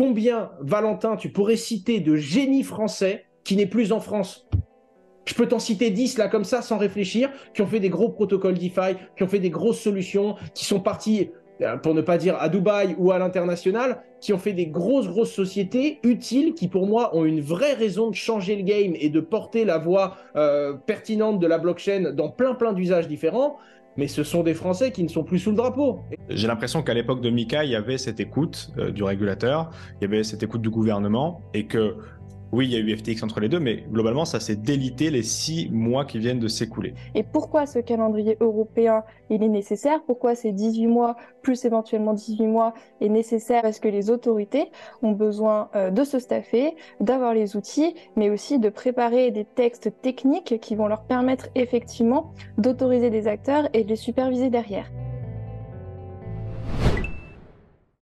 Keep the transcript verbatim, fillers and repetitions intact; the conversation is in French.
combien, Valentin, tu pourrais citer de génies français qui n'est plus en France? Je peux t'en citer dix là comme ça sans réfléchir, qui ont fait des gros protocoles DeFi, qui ont fait des grosses solutions, qui sont partis, pour ne pas dire à Dubaï ou à l'international, qui ont fait des grosses grosses sociétés utiles qui pour moi ont une vraie raison de changer le game et de porter la voix euh, pertinente de la blockchain dans plein plein d'usages différents. Mais ce sont des Français qui ne sont plus sous le drapeau. J'ai l'impression qu'à l'époque de Mika, il y avait cette écoute euh, du régulateur, il y avait cette écoute du gouvernement et que oui, il y a eu F T X entre les deux, mais globalement, ça s'est délité les six mois qui viennent de s'écouler. Et pourquoi ce calendrier européen, il est nécessaire? Pourquoi ces dix-huit mois, plus éventuellement dix-huit mois, est nécessaire? Parce que les autorités ont besoin euh, de se staffer, d'avoir les outils, mais aussi de préparer des textes techniques qui vont leur permettre effectivement d'autoriser des acteurs et de les superviser derrière.